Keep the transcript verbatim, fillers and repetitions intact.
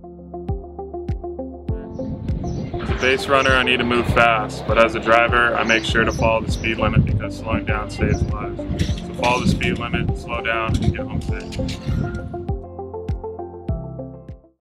As a base runner, I need to move fast, but as a driver, I make sure to follow the speed limit because slowing down saves lives. So follow the speed limit, slow down, and get home safe.